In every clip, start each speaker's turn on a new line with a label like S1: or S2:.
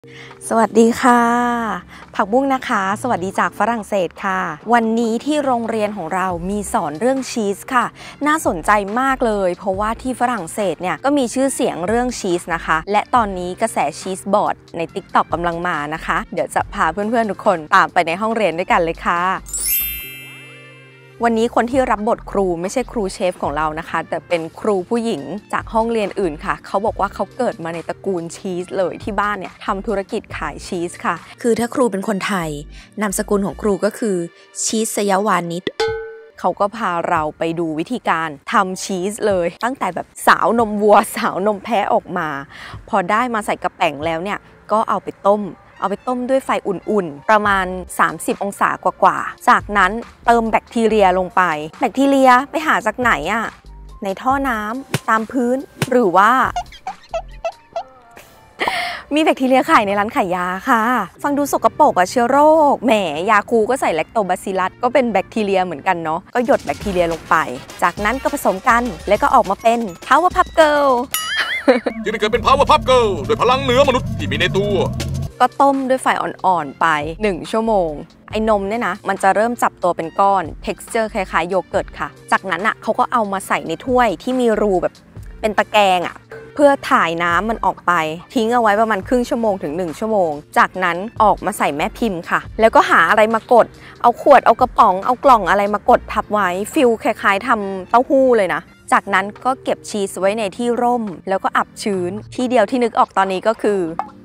S1: สวัสดีค่ะผักบุ้งนะคะสวัสดีจากฝรั่งเศสค่ะวันนี้ที่โรงเรียนของเรามีสอนเรื่องชีสค่ะน่าสนใจมากเลยเพราะว่าที่ฝรั่งเศสเนี่ยก็มีชื่อเสียงเรื่องชีสนะคะและตอนนี้กระแสชีสบอร์ดใน TikTok กำลังมานะคะเดี๋ยวจะพาเพื่อนๆทุกคนตามไปในห้องเรียนด้วยกันเลยค่ะวันนี้คนที่รับบทครูไม่ใช่ครูเชฟของเรานะคะแต่เป็นครูผู้หญิงจากห้องเรียนอื่นค่ะเขาบอกว่าเขาเกิดมาในตระกูลชีสเลยที่บ้านเนี่ยทำธุรกิจขายชีสค่ะคือถ้าครูเป็นคนไทยนามสกุลของครูก็คือชีสยวานิชเขาก็พาเราไปดูวิธีการทำชีสเลยตั้งแต่แบบสาวนมวัวสาวนมแพะออกมาพอได้มาใส่กระแป้งแล้วเนี่ยก็เอาไปต้มด้วยไฟอุ่นๆประมาณ30องศากว่าๆจากนั้นเติมแบคทีเรียลงไปแบคทีเรียไปหาจากไหนอะในท่อน้ำตามพื้นหรือว่ามีแบคทีเรียขายในร้านขายยาค่ะฟังดูสกปรกอะเชื้อโรคแหมยาคูก็ใส่แลคโตบาซิลลัสก็เป็นแบคทีเรียเหมือนกันเนาะก็หยดแบคทีเรียลงไปจากนั้นก็ผสมกันแล้วก็ออกมาเป็น Powerpuff Girl
S2: จึงได้เกิดเป็น Powerpuff Girl โดยพลังเหนือมนุษย์ที่มีในตัว
S1: ก็ต้มด้วยไฟอ่อนๆไป1ชั่วโมงไอ้นมเนี่ยนะมันจะเริ่มจับตัวเป็นก้อน texture คล้ายๆโยเกิร์ตค่ะจากนั้นอ่ะเขาก็เอามาใส่ในถ้วยที่มีรูแบบเป็นตะแกรงอ่ะเพื่อถ่ายน้ำมันออกไปทิ้งเอาไว้ประมาณครึ่งชั่วโมงถึง1ชั่วโมงจากนั้นออกมาใส่แม่พิมพ์ค่ะแล้วก็หาอะไรมากดเอาขวดเอากระป๋องเอากล่องอะไรมากดทับไว้ฟิลคล้ายๆทำเต้าหู้เลยนะจากนั้นก็เก็บชีสไว้ในที่ร่มแล้วก็อับชื้นที่เดียวที่นึกออกตอนนี้ก็คือ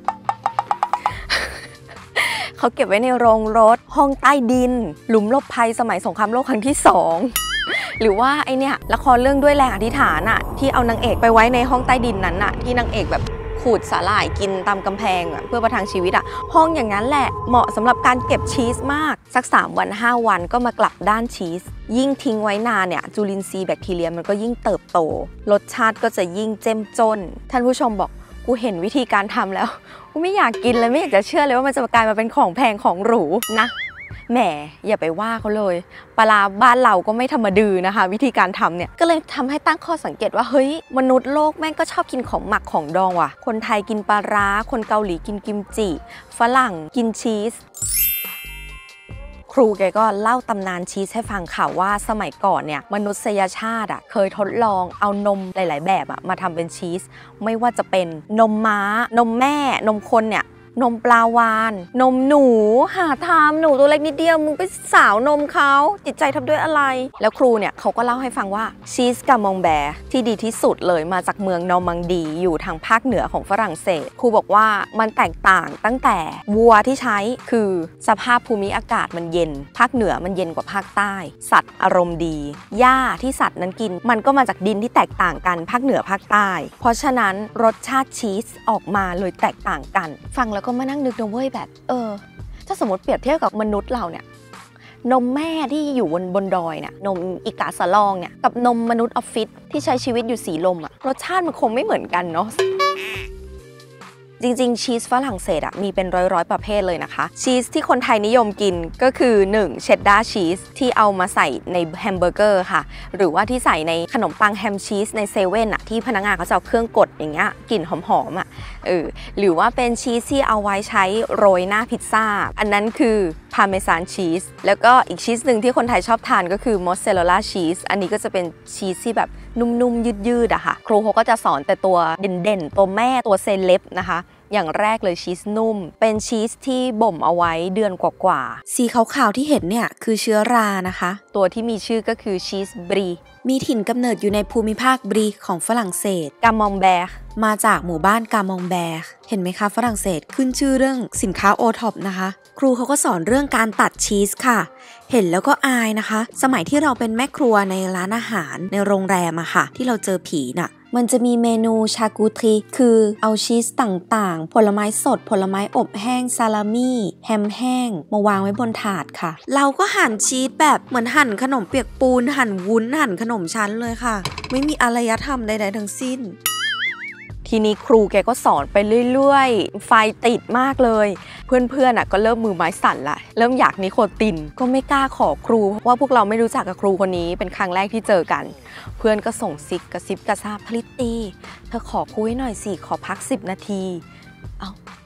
S1: เขาเก็บไว้ในโรงรถห้องใต้ดินหลุมหลบภัยสมัยสงครามโลกครั้งที่2หรือว่าไอเนี่ยละครเรื่องด้วยแรงอธิษฐานอะที่เอานางเอกไปไว้ในห้องใต้ดินนั้นอะที่นางเอกแบบขูดสาหร่ายกินตามกำแพงอะเพื่อประทังชีวิตอะห้องอย่างนั้นแหละเหมาะสำหรับการเก็บชีสมากสัก3วัน5วันก็มากลับด้านชีสยิ่งทิ้งไว้นานเนี่ยจุลินทรีย์แบคทีเรียมันก็ยิ่งเติบโตรสชาติก็จะยิ่งเจ้มจนท่านผู้ชมบอกกูเห็นวิธีการทำแล้วกูไม่อยากกินเลยไม่อยากจะเชื่อเลยว่ามันจะกลายมาเป็นของแพงของหรูนะแหมอย่าไปว่าเขาเลยปลาบ้านเราก็ไม่ธรรมดานะคะวิธีการทำเนี่ยก็เลยทำให้ตั้งข้อสังเกตว่าเฮ้ยมนุษย์โลกแม่งก็ชอบกินของหมักของดองว่ะคนไทยกินปลาร้าคนเกาหลีกินกิมจิฝรั่งกินชีสครูแกก็เล่าตำนานชีสให้ฟังค่ะว่าสมัยก่อนเนี่ยมนุษยชาติเคยทดลองเอานมหลายๆแบบมาทำเป็นชีสไม่ว่าจะเป็นนมม้านมแม่นมคนเนี่ยนมปลาวาฬนมหนูหาทำหนูตัวเล็กนิดเดียวมึงไปสาวนมเขาจิตใจทำด้วยอะไรแล้วครูเนี่ยเขาก็เล่าให้ฟังว่าชีสกามองแบร์ที่ดีที่สุดเลยมาจากเมืองนอร์มังดีอยู่ทางภาคเหนือของฝรั่งเศสครูบอกว่ามันแตกต่างตั้งแต่วัวที่ใช้คือสภาพภูมิอากาศมันเย็นภาคเหนือมันเย็นกว่าภาคใต้สัตว์อารมณ์ดีหญ้าที่สัตว์นั้นกินมันก็มาจากดินที่แตกต่างกันภาคเหนือภาคใต้เพราะฉะนั้นรสชาติชีสออกมาเลยแตกต่างกันฟังแล้วก็มานั่งนึกนะเว้ยแบบถ้าสมมติเปรียบเทียบกับมนุษย์เราเนี่ยนมแม่ที่อยู่บนดอยเนี่ยนมอิกาสะลองเนี่ยกับนมมนุษย์ออฟฟิศที่ใช้ชีวิตอยู่สีลมรสชาติมันคงไม่เหมือนกันเนาะจริงๆชีสฝรั่งเศสมีเป็นร้อยประเภทเลยนะคะชีสที่คนไทยนิยมกินก็คือ1เชดดาร์ชีสที่เอามาใส่ในแฮมเบอร์เกอร์ค่ะหรือว่าที่ใส่ในขนมปังแฮมชีสในเซเว่นที่พนักงานเขาจะเอาเครื่องกดอย่างเงี้ยกลิ่นหอมหรือว่าเป็นชีสที่เอาไว้ใช้โรยหน้าพิซซ่าอันนั้นคือพาเมซานชีสแล้วก็อีกชีสหนึ่งที่คนไทยชอบทานก็คือมอสซาเรลล่าชีสอันนี้ก็จะเป็นชีสที่แบบนุ่มๆยืดๆค่ะครูเขาก็จะสอนแต่ตัวเด่นๆตัวแม่ตัวเซเลบนะคะอย่างแรกเลยชีสนุ่มเป็นชีสที่บ่มเอาไว้เดือนกว่าๆสีขาวๆที่เห็นเนี่ยคือเชื้อรานะคะตัวที่มีชื่อก็คือชีสบรีมีถิ่นกำเนิดอยู่ในภูมิภาคบรีของฝรั่งเศสกามองแบร์มาจากหมู่บ้านกามองแบร์เห็นไหมคะฝรั่งเศสขึ้นชื่อเรื่องสินค้าโอท็อปนะคะครูเขาก็สอนเรื่องการตัดชีสค่ะเห็นแล้วก็อายนะคะสมัยที่เราเป็นแม่ครัวในร้านอาหารในโรงแรมค่ะที่เราเจอผีน่ะมันจะมีเมนูชากูทรีคือเอาชีสต่างๆผลไม้สดผลไม้อบแห้งซาลามี่แฮมแห้งมาวางไว้บนถาดค่ะเราก็หั่นชีสแบบเหมือนหั่นขนมเปียกปูนหั่นวุ้นหั่นขนมชั้นเลยค่ะไม่มีอารยธรรมใดๆทั้งสิ้นทีนี้ครูแกก็สอนไปเรื่อยๆไฟติดมากเลยเพื่อนๆก็เริ่มมือไม้สั่นละเริ่มอยากนิโคตินก็ไม่กล้าขอครูเพราะว่าพวกเราไม่รู้จักกับครูคนนี้เป็นครั้งแรกที่เจอกันเพื่อนก็ส่งซิกกระซิบกระซาบพลิตตี้เธอขอครูให้หน่อยสิขอพัก10 นาทีเอา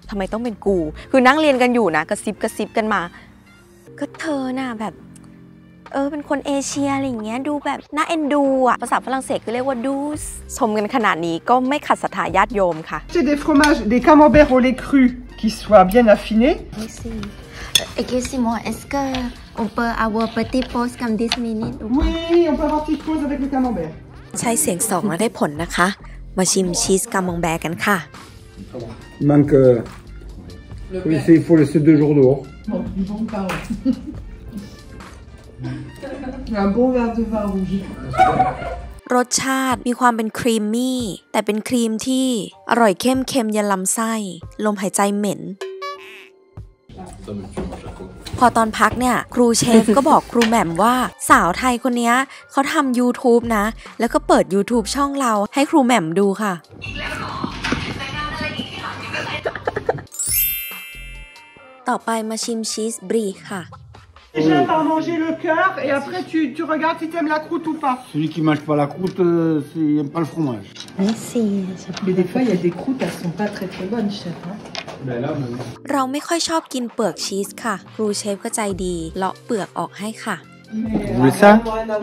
S1: ทำไมต้องเป็นกูคือนั่งเรียนกันอยู่นะกระซิบกันมาก็เธอน่ะแบบเป็นคนเอเชียอะไรอย่างเงี้ยดูแบบน่าเอ็นดูอ่ะภาษาฝรั่งเศสคือเรียกว่าดูสชมกันขนาดนี้ก็ไม่ขัดศรัทธาญาติโยมค่ะ
S3: C'est des fromages, des camemberts au lait cru qui soient bien affinés.
S4: Ici. Excusez-moi, est-ce qu'on peut avoir petite pause comme 10 minutes ou pas?
S3: Oui, on peut avoir petite pause avec le camembert.
S1: ใช้เสียงสองแล้วได้ผลนะคะมาชิมชีสกามองแบร์กันค่ะ
S5: Il manque. Il faut laisser 2 jours dehors.
S3: Bon, du bon pain. Un bon verre de vin rouge.
S1: รสชาติมีความเป็นครีมมี่แต่เป็นครีมที่อร่อยเข้มเค็มยันลำไส้ลมหายใจเหม็นพอตอนพักเนี่ยครูเชฟก็บอกครูแหม่มว่าสาวไทยคนนี้เขาทำ YouTube นะแล้วก็เปิด YouTube ช่องเราให้ครูแหม่มดูค่ะต่อไปมาชิมชีสบรีค่ะ
S3: Déjà par manger le cœur et après tu regardes si tu aimes la croûte ou pas.
S5: Celui qui mange pas la croûte, il n'aime pas le fromage.
S4: Merci.
S3: Mais des fois il y a des croûtes, elles sont pas très bonnes, chef.
S5: Ben là,
S1: เราไม่ค่อยชอบกินเปลือกชีสค่ะครูเชฟก็ใจดีเลาะเปลือกออกให้ค่ะ
S5: Vous voulez ça?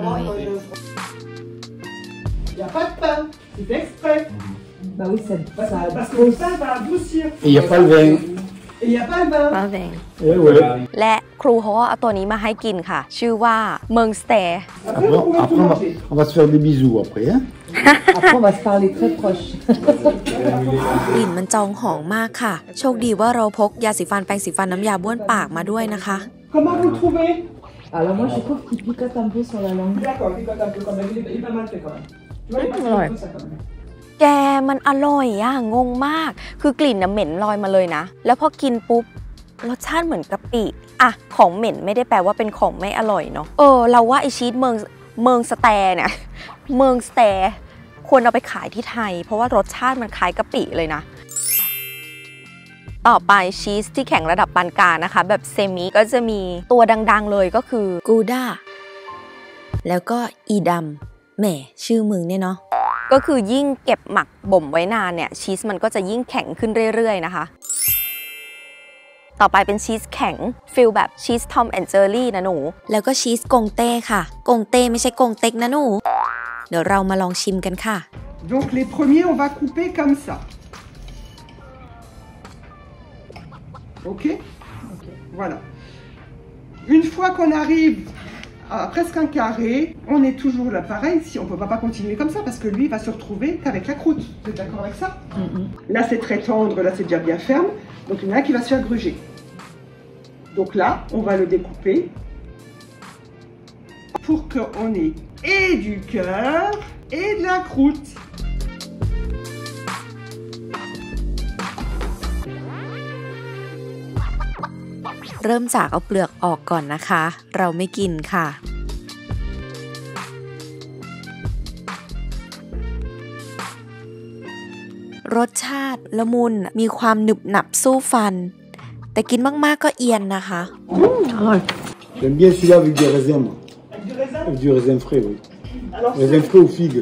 S3: Il n'y a pas de pain, c'est exprès. Bah oui, parce que le pain va adoucir.
S5: Et il n'y a pas le vin.
S3: Et il n'y a pas le vin.
S1: มาแดง
S5: Eh ouais.
S1: และครูเขาก็เอาตัวนี้มาให้กินค่ะชื่อว่าเมืองสเตย์
S3: Après, vous pouvez tout manger.
S5: On va se faire des bisous après, hein?
S3: Après, on va se parler très proche.
S1: กลิ่นมันจองหอมมากค่ะโชคดีว่าเราพกยาสีฟันแปรงสีฟันน้ำยาบ้วนปากมาด้วยนะคะ
S3: Comment vous le trouvez?
S6: Alors moi je trouve qu'il picote un peu sur la langue.
S3: D'accord, il picote un peu quand même. Il est pas mal fait quand même. Tu vois, il picote un peu ça quand même.
S1: แกมันอร่อยอ่ะงงมากคือกลิ่นน่ะเหม็นลอยมาเลยนะแล้วพอกินปุ๊บรสชาติเหมือนกะปิอะของเหม็นไม่ได้แปลว่าเป็นของไม่อร่อยเนาะเราว่าไอชีสเมืองสแตร์เนี่ยเมืองสแตร์ควรเอาไปขายที่ไทยเพราะว่ารสชาติมันคล้ายกะปิเลยนะต่อไปชีสที่แข็งระดับปานกลางนะคะแบบเซมิก็จะมีตัวดังๆเลยก็คือกูด้าแล้วก็อีดัมแหมชื่อมึงเนี่ยเนาะก็คือยิ่งเก็บหมักบ่มไว้นานเนี่ยชีสมันก็จะยิ่งแข็งขึ้นเรื่อยๆนะคะต่อไปเป็นชีสแข็งฟิลแบบชีสทอมแอนด์เจอรี่นะหนูแล้วก็ชีสกงเต้ค่ะกงเต้ไม่ใช่กงเต็กนะหนูเดี๋ยวเรามาลองชิมกันค่ะ
S3: Donc les premiers, on va couper comme ça. Ok? Voilà. Une fois qu'on arrive à presque un carré, on est toujours là pareil. Si on ne peut pas continuer comme ça parce que lui va se retrouver qu'avec la croûte. Vous êtes d'accord avec ça? Là c'est très tendre, là c'est déjà bien ferme. Donc il y en a qui va se faire gruger. Donc là, on va le découper pour qu'on ait et du cœur et de la croûte.
S1: เริ่มจากเอาเปลือกออกก่อนนะคะเราไม่กินค่ะรสชาติละมุนมีความหนึบหนับสู้ฟันแต่กินมากๆก็เอียนนะคะ
S5: J'aime bien celui-là avec des raisins, moi.
S3: Avec du raisin?
S5: Avec du raisin frais, oui.
S3: Alors,
S5: Raisin frais ou figue.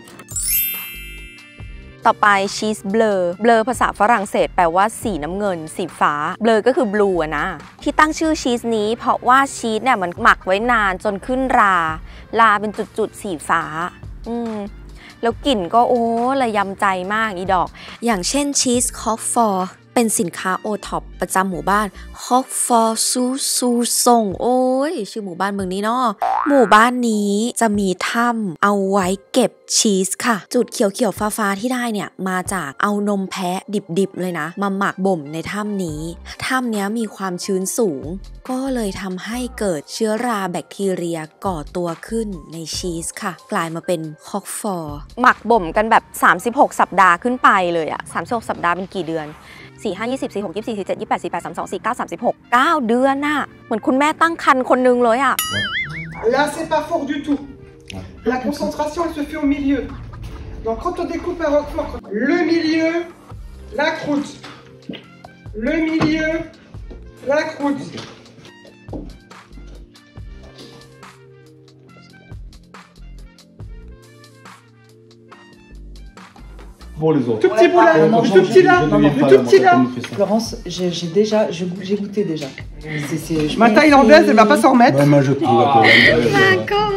S1: ต่อไปชีสเบลอภาษาฝรั่งเศสแปลว่าสีน้ำเงินสีฟ้าเบลอก็คือบลูนะที่ตั้งชื่อชีสนี้เพราะว่าชีสเนี่ยมันหมักไว้นานจนขึ้นราเป็นจุดๆสีฟ้าแล้วกลิ่นก็ระยำใจมากอีดอกอย่างเช่นชีสคอฟฟอร์เป็นสินค้าโอท็อปประจำหมู่บ้านคอฟฟอร์ซูส่งชื่อหมู่บ้านเมืองนี้เนาะหมู่บ้านนี้จะมีถ้ำเอาไว้เก็บชีสค่ะจุดเขียวๆฟ้าๆที่ได้เนี่ยมาจากเอานมแพะดิบๆเลยนะมาหมักบ่มในถ้ำนี้มีความชื้นสูงก็เลยทำให้เกิดเชื้อราแบคทีเรียก่อตัวขึ้นในชีสค่ะกลายมาเป็นคอฟฟอร์หมักบ่มกันแบบ36สัปดาห์ขึ้นไปเลยอะ36สัปดาห์เป็นกี่เดือน4 5 20 4 6 24 47 28 48 32 49 36 9เดือนน่ะเหมือนคุณแม่ตั้งครรภ์คนนึงเลยอ่ะ
S3: là c'est pas fort du tout. La concentration elle se fait au milieu. Donc quand on découpe un roquefort, le milieu, la croûte. Le milieu, la croûte.
S5: pour les autres.
S3: Tout petit bout là,
S6: non,
S3: le tout petit là, le tout petit là.
S6: Florence, j'ai goûté déjà.
S3: Ma thaïlandaise, elle va pas s'en remettre.
S5: Moi, je trouve
S1: D'accord.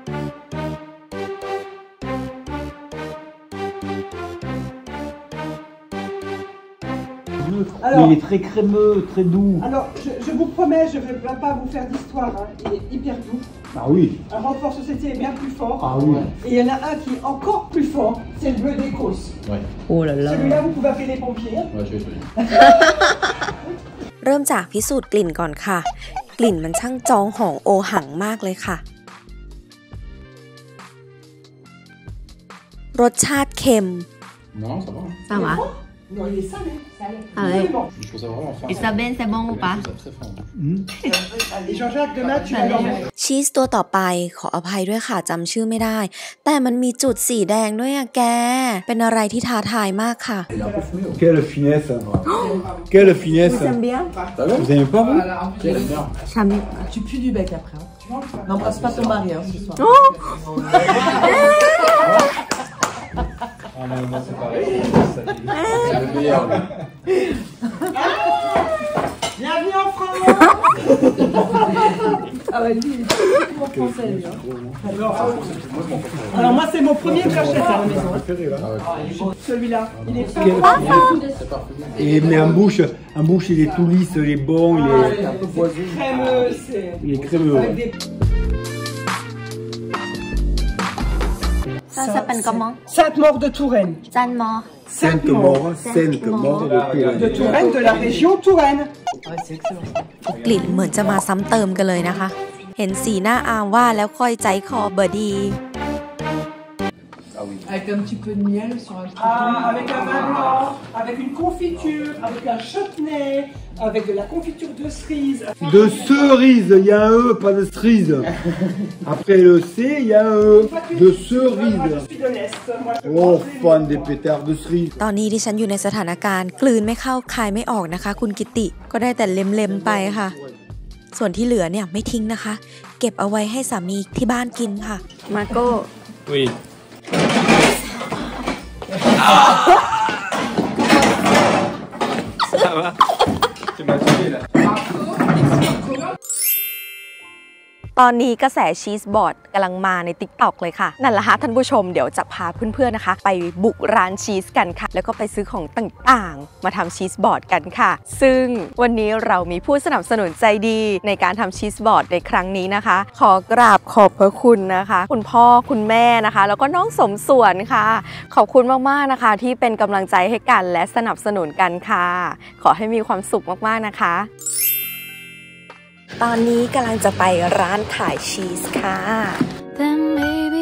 S3: Alors,
S5: il est très crémeux, très doux.
S3: alors je vous promets, je ne vais pas vous faire d'histoire, hein. Il est hyper doux.
S5: Ah oui.
S3: Un Roquefort Société est bien plus fort.
S5: Ah oui.
S3: Et il y en a un qui est encore plus fort, c'est le bleu d'Écosse.
S6: Oh là là.
S3: Celui-là, vous pouvez appeler les pompiers.
S1: เริ่มจากพิสูจน์กลิ่นก่อนค่ะ กลิ่นมันช่างจองหองโอหังมากเลยค่ะ รสชาติเค็ม
S2: Non, ça va.
S4: Ça va.
S3: Non, il est salé.
S4: Ah ouais.
S3: C'est bon.
S2: Je trouve ça vraiment fort.
S4: Isabelle, c'est bon ou pas?
S2: Très fort.
S3: Allez, Jean-Jacques, demain, tu vas dormir.
S1: ชีสตัวต่อไปขออภัยด้วยค่ะจำชื่อไม่ได้ แต่มันมีจุดสีแดงด้วยอะแก เป็นอะไรที่ท้าทายมากค่ะ
S5: Quelle finesse. Quelle finesse.
S6: bien?
S5: Vous aimez pas, vous?
S6: Tu pues du bec après. Hein. N'embrasse pas ton mari hein, ce soir.
S5: Ah non, moi c'est pareil.
S2: C'est le meilleur.
S3: Bienvenue en France.
S6: Ah ouais, lui, il est toujours français, lui. Hein.
S3: Alors moi, c'est mon premier que j'achète à la maison. Celui-là, il est parfait.
S5: Et mais en bouche, il est tout lisse, il est bon, il est
S3: Crémeux,
S5: il est crémeux.
S3: avec des...
S4: Ça s'appelle comment?
S3: Sainte-Maure de Touraine.
S4: Sainte-Maure.
S5: Sainte-Maure
S3: De Touraine, de la région Touraine.
S6: Ouais, c'est excellent.
S1: กลิ่นเหมือนจะมาซ้ำเติมกันเลยนะคะ เห็นสีหน้าอามว่าแล้วค่อยใจคอเบอร์ดี
S6: Avec un petit peu de miel sur un petit
S3: Ah, avec un vin blanc, avec une confiture, avec un chutney, avec de la confiture de cerise.
S5: De cerise, il y a un E, pas de cerise. Après le C, il y a un E. De
S3: Moi,
S5: cerise.
S3: je suis de l'Est. Moi, je
S5: Oh,
S3: mange les-
S5: fan des pétards de cerise.
S1: ตอนนี้ดิฉันอยู่ในสถานการณ์กลืนไม่เข้าคายไม่ออกนะคะ คุณกิติ ก็ได้แต่เล็มๆไปค่ะ ส่วนที่เหลือเนี่ยไม่ทิ้งนะคะ เก็บเอาไว้ให้สามีที่บ้านกินค่ะ มาโก้
S5: Oui. Ça va? Tu m'as tué là.
S1: ตอนนี้กระแสชีสบอร์ดกำลังมาใน TikTok เลยค่ะ นั่นแหละฮะท่านผู้ชมเดี๋ยวจะพาเพื่อนๆนะคะ ไปบุกร้านชีสกันค่ะ แล้วก็ไปซื้อของต่างๆ มาทำชีสบอร์ดกันค่ะ ซึ่งวันนี้เรามีผู้สนับสนุนใจดีในการทำชีสบอร์ดในครั้งนี้นะคะ ขอกราบขอบพระคุณนะคะ คุณพ่อคุณแม่นะคะ แล้วก็น้องสมส่วนค่ะ ขอบคุณมากๆนะคะ ที่เป็นกำลังใจให้กันและสนับสนุนกันค่ะ ขอให้มีความสุขมากๆนะคะ ตอนนี้กำลังจะไปร้านขายชีสค่ะ
S7: Then maybe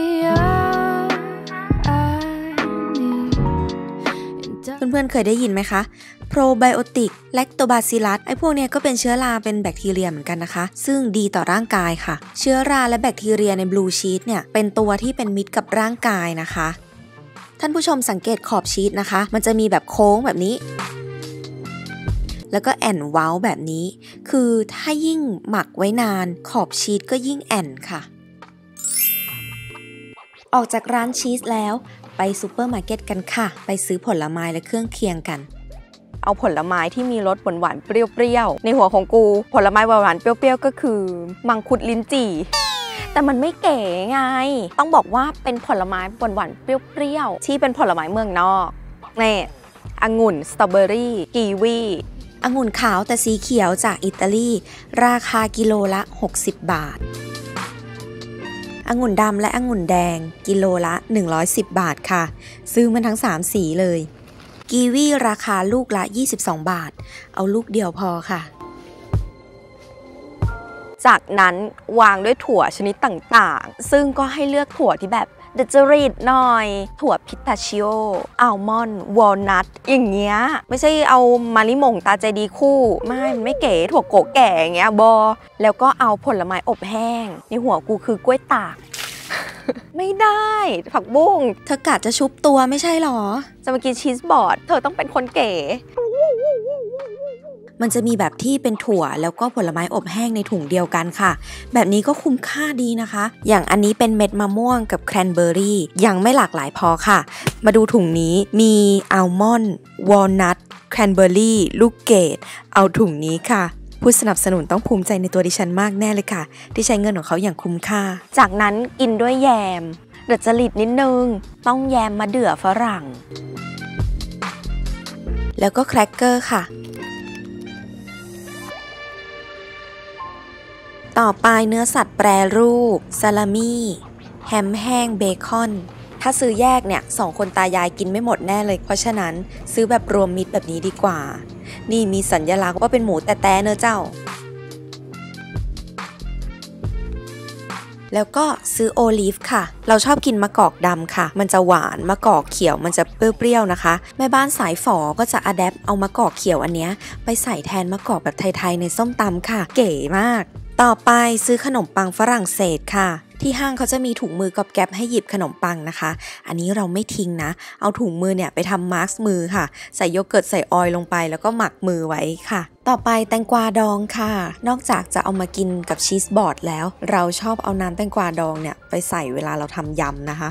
S7: I
S1: เพื่อนๆเคยได้ยินไหมคะโปรไบโอติกแลคโตบาซิลัสไอพวกเนี้ยก็เป็นเชื้อราเป็นแบคทีเรียเหมือนกันนะคะ ซึ่งดีต่อร่างกายค่ะ เชื้อราและแบคทีเรียในบลูชีสเนี่ยเป็นตัวที่เป็นมิตรกับร่างกายนะคะ ท่านผู้ชมสังเกตขอบชีสนะคะ มันจะมีแบบโค้งแบบนี้แล้วก็แอนเว้าแบบนี้คือถ้ายิ่งหมักไว้นานขอบชีสก็ยิ่งแอนค่ะออกจากร้านชีสแล้วไปซูเปอร์มาร์เก็ตกันค่ะไปซื้อผลไม้และเครื่องเคียงกันเอาผลไม้ที่มีรสหวานๆเปรี้ยวๆในหัวของกูผลไม้หวานๆเปรี้ยวๆก็คือมังคุดลิ้นจี่แต่มันไม่เก๋ไงต้องบอกว่าเป็นผลไม้หวานๆเปรี้ยวๆที่เป็นผลไม้เมืองนอกนี่องุ่นสตรอเบอรี่กีวีองุ่นขาวแต่สีเขียวจากอิตาลีราคากิโลละ60 บาทองุ่นดำและองุ่นแดงกิโลละ110 บาทค่ะซื้อมันทั้ง3สีเลยกีวีราคาลูกละ22 บาทเอาลูกเดียวพอค่ะจากนั้นวางด้วยถั่วชนิดต่างๆซึ่งก็ให้เลือกถั่วที่แบบเดจริตหน่อยถั่วพิตาชิโออัลมอนด์วอลนัทอย่างเงี้ยไม่ใช่เอามาริมงตาใจดีคู่ไม่เก๋ถั่วโกแก่อย่างเงี้ยบอแล้วก็เอาผลไม้อบแห้งในหัวกูคือกล้วยตาก ไม่ได้ผักบุ้งเธอกะจะชุบตัวไม่ใช่หรอจะมากินชีสบอร์ดเธอต้องเป็นคนเก๋มันจะมีแบบที่เป็นถั่วแล้วก็ผลไม้อบแห้งในถุงเดียวกันค่ะแบบนี้ก็คุ้มค่าดีนะคะอย่างอันนี้เป็นเม็ดมะม่วงกับแครนเบอร์รี่ยังไม่หลากหลายพอค่ะมาดูถุงนี้มีอัลมอนด์วอลนัทแครนเบอร์รี่ลูกเกดเอาถุงนี้ค่ะผู้สนับสนุนต้องภูมิใจในตัวดิฉันมากแน่เลยค่ะที่ใช้เงินของเขาอย่างคุ้มค่าจากนั้นกินด้วยแยมเดือดจริตนิดนึงต้องแยมมะเดื่อฝรั่งแล้วก็แครกเกอร์ค่ะต่อไปเนื้อสัตว์แปรรูปซาลามี่แฮมแห้งเบคอนถ้าซื้อแยกเนี่ย2 คนตายายกินไม่หมดแน่เลยเพราะฉะนั้นซื้อแบบรวมมิตรแบบนี้ดีกว่านี่มีสัญลักษณ์ว่าเป็นหมูแต่เนื้อเจ้าแล้วก็ซื้อโอลีฟค่ะเราชอบกินมะกอกดำค่ะมันจะหวานมะกอกเขียวมันจะเปรี้ยวๆนะคะแม่บ้านสายฝอก็จะอะแดปเอามะกอกเขียวอันเนี้ยไปใส่แทนมะกอกแบบไทยๆในส้มตำค่ะเก๋มากต่อไปซื้อขนมปังฝรั่งเศสค่ะที่ห้างเขาจะมีถุงมือกอบแก๊บให้หยิบขนมปังนะคะอันนี้เราไม่ทิ้งนะเอาถุงมือเนี่ยไปทำมาร์กมือค่ะใส่โยเกิร์ตใส่ออยล์ลงไปแล้วก็หมักมือไว้ค่ะต่อไปแตงกวาดองค่ะนอกจากจะเอามากินกับชีสบอร์ดแล้วเราชอบเอาน้ำแตงกวาดองเนี่ยไปใส่เวลาเราทำยำนะคะ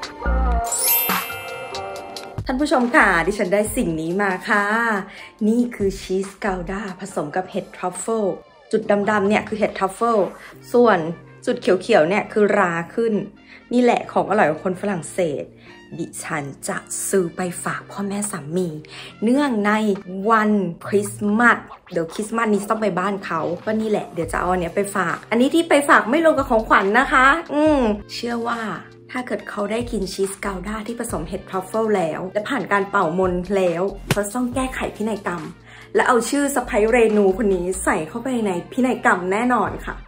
S1: ท่านผู้ชมค่ะดิฉันได้สิ่งนี้มาค่ะนี่คือชีสเกาด้าผสมกับเห็ดทรัฟเฟิลจุดดำๆเนี่ยคือเห็ดทรัฟเฟิลส่วนจุดเขียวๆเนี่ยคือราขึ้นนี่แหละของอร่อยของคนฝรั่งเศสดิฉันจะซื้อไปฝากพ่อแม่สามีเนื่องในวันคริสต์มาสเดี๋ยวคริสต์มาสนี้ต้องไปบ้านเขาก็นี่แหละเดี๋ยวจะเอาอันเนี้ยไปฝากอันนี้ที่ไปฝากไม่ลงกับของขวัญนะคะเชื่อว่าถ้าเกิดเขาได้กินชีสเกาด้าที่ผสมเห็ดทรัฟเฟิลแล้วและผ่านการเป่ามนต์แล้วเขาต้องแก้ไขพินัยกรรมและเอาชื่อสะใภ้เรนูคนนี้ใส่เข้าไปในพินัยกรรมแน่นอนค่ะ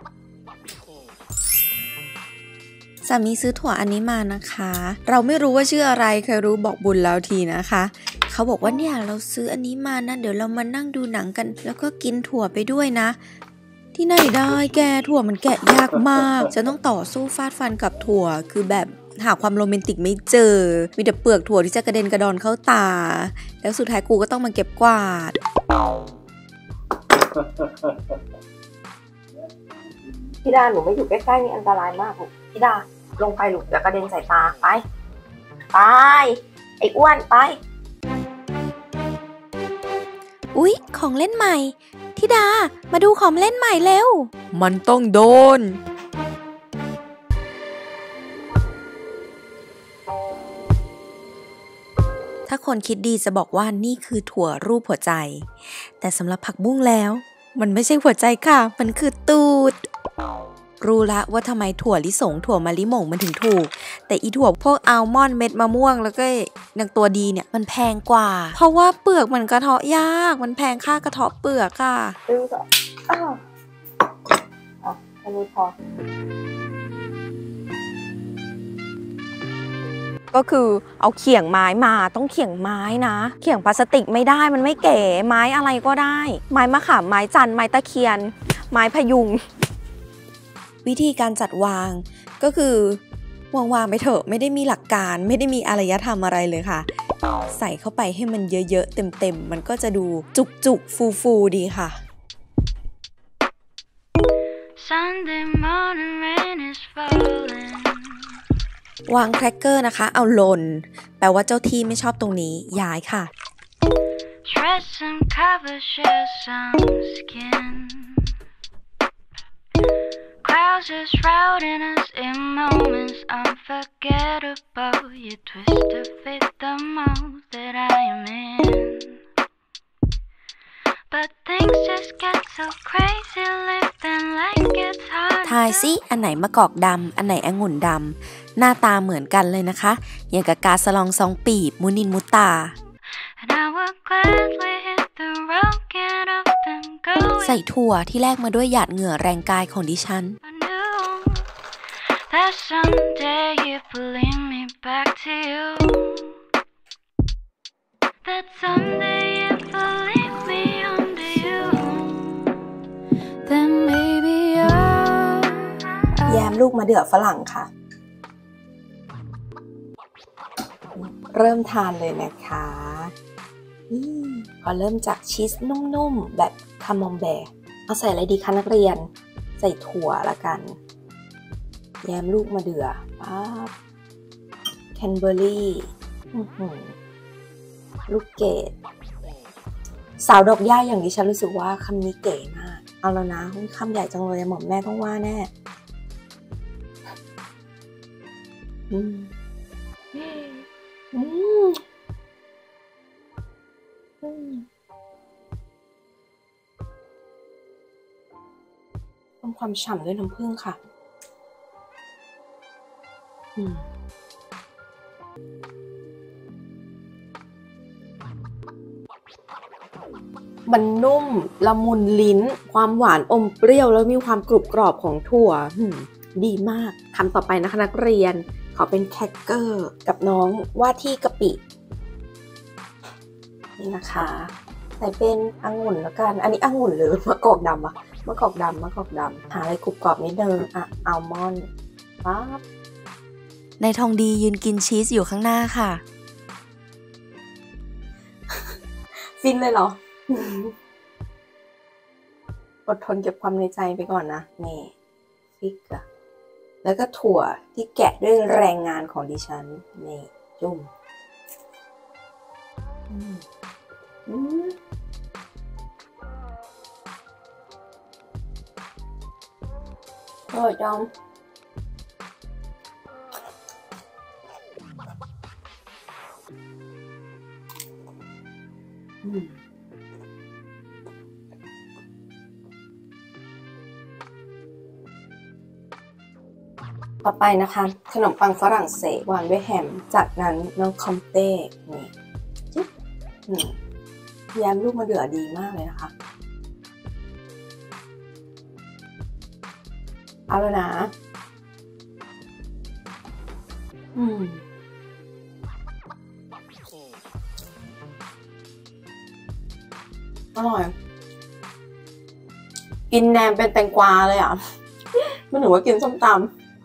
S1: สามีซื้อถั่วอันนี้มานะคะเราไม่รู้ว่าชื่ออะไรใครรู้บอกบุญแล้วทีนะคะเขาบอกว่าเนี่ยเราซื้ออันนี้มานะเดี๋ยวเรามานั่งดูหนังกันแล้วก็กินถั่วไปด้วยนะที่ไหนได้แกถั่วมันแกะยากมากจะต้องต่อสู้ฟาดฟันกับถั่วคือแบบหาความโรแมนติกไม่เจอมีแต่เปลือกถั่วที่จะกระเด็นกระดอนเข้าตาแล้วสุดท้ายกูก็ต้องมาเก็บกวาดพี่ดาหนูไม่อยู่ใกล้ๆนี่อันตรายมากลูกพี่ดาลงไปลูกเดี๋ยวกระเด็นใส่ตาไปไอ้อ้วนไปอุ๊ยของเล่นใหม่ธิดามาดูของเล่นใหม่เร็วมันต้องโดนถ้าคนคิดดีจะบอกว่านี่คือถั่วรูปหัวใจแต่สำหรับผักบุ้งแล้วมันไม่ใช่หัวใจค่ะมันคือตูดรู้ละว่าทำไมถั่วลิสงถั่วมะลิหม่งมันถึงถูกแต่อีถั่วพวกอัลมอนด์เม็ดมะม่วงแล้วก็อย่างตัวดีเนี่ยมันแพงกว่าเพราะว่าเปลือกมันกระเทาะยากมันแพงค่ากระเทาะเปลือกค่ะอันนี้พอก็คือเอาเขียงไม้มาต้องเขียงไม้นะเขียงพลาสติกไม่ได้มันไม่เก๋ไม้อะไรก็ได้ไม้มะขามไม้จันไม้ตะเคียนไม้พยุงวิธีการจัดวางก็คือวางไปเถอะไม่ได้มีหลักการไม่ได้มีอารยธรรมอะไรเลยค่ะใส่เข้าไปให้มันเยอะๆเต็มๆมันก็จะดูจุกๆฟูๆดีค่ะวางแครกเกอร์นะคะเอาหล่นแปลว่าเจ้าที่ไม่ชอบตรงนี้ย้ายค่ะClouds just shrouding us in moments unforgettable. You twist to fit the mold that I am in. But things just get so crazy, living like it's hard. ทายสิอันไหนมะกอกดำอันไหนองุ่นดำหน้าตาเหมือนกันเลยนะคะอย่างกับกาสลองซองปีบมุนินมุตตาใส่ถั่วที่แลกมาด้วยหยาดเหงื่อแรงกายของดิฉันแยมลูกมะเดื่อฝรั่งค่ะเริ่มทานเลยนะคะขอเริ่มจากชีสนุ่มๆแบบคามอมแบร์เอาใส่อะไรดีคะนักเรียนใส่ถั่วละกันแยมลูกมะเดื่อปั๊บแคนเบอร์รี่ลูกเกดสาวดอกหญ้าอย่างดิฉันรู้สึกว่าคำนี้เก๋มากเอาแล้วนะคำใหญ่จังเลยหม่อมแม่ต้องว่าแน่ต้องความฉ่ำด้วยน้ำผึ้งค่ะมันนุ่มละมุนลิ้นความหวานอมเปรี้ยวแล้วมีความกรุบกรอบของถั่วดีมากคำต่อไปนะคะนักเรียนขอเป็นแครกเกอร์กับน้องว่าที่กะปินี่นะคะใส่เป็นองุ่นแล้วกันอันนี้องุ่นหรือมะกอกดำอะมะกอกดำหาอะไรกรุบกรอบนิดนึงอ่ะอัลมอนด์ปั๊บ
S7: นายทองดียืนกินชีสอยู่ข้างหน้าค่ะ
S1: ฟินเลยเหรออดทนเก็บความในใจไปก่อนนะนี่ฟิกอะแล้วก็ถั่วที่แกะด้วยแรงงานของดิฉันนี่จุ่มอร่อยจังต่อไปนะคะขนมปังฝรั่งเศสวางด้วยแฮมจากนั้นน้องคอมเต้นี่จิ๊บแยมลูกมะเดื่อดีมากเลยนะคะเอาแล้วนะอร่อยกินแหนมเป็นแตงกวาเลยอ่ะไม่ถึงว่ากินส้มตำ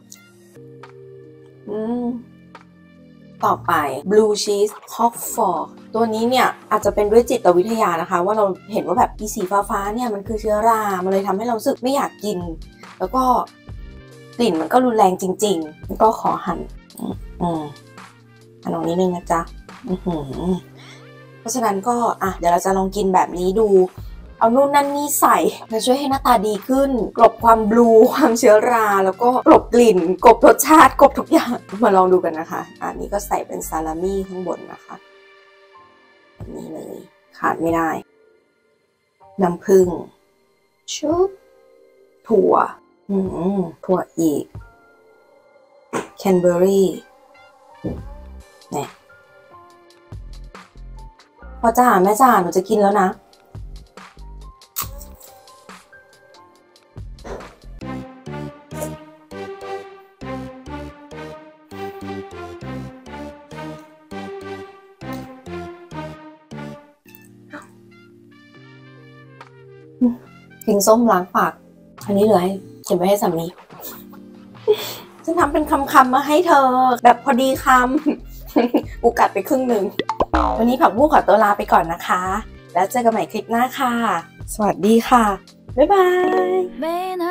S1: ต่อไป Blue Cheese Hot Fork ตัวนี้เนี่ยอาจจะเป็นด้วยจิตวิทยานะคะว่าเราเห็นว่าแบบสีฟ้าเนี่ยมันคือเชื้อรามันเลยทำให้เรารู้สึกไม่อยากกินแล้วก็กลิ่นมันก็รุนแรงจริงๆก็ขอหั่นลองนิดนึงนะจ๊ะเพราะฉะนั้นก็เดี๋ยวเราจะลองกินแบบนี้ดูเอานู่นนั่นนี่ใส่จะช่วยให้หน้าตาดีขึ้นกลบความบลูความเชื้อราแล้วก็กลบกลิ่นกลบรสชาติกลบทุกอย่างมาลองดูกันนะคะอันนี้ก็ใส่เป็นซาลามี่ข้างบนนะคะแบบนี้เลยขาดไม่ได้น้ำผึ้งชุบถั่วถั่วอีกแคนเบอร์รี่เนี่ยพ่อจ๋าแม่จ๋าหนูจะกินแล้วนะกินส้มล้างปากอันนี้เหลือให้เก็บไว้ให้สามีฉันทำเป็นคำๆมาให้เธอแบบพอดีคำ อุกัดไปครึ่งหนึ่งวันนี้ผักบุ้งขอตัวลาไปก่อนนะคะแล้วเจอกันใหม่คลิปหน้าค่ะสวัสดีค่ะบ๊ายบาย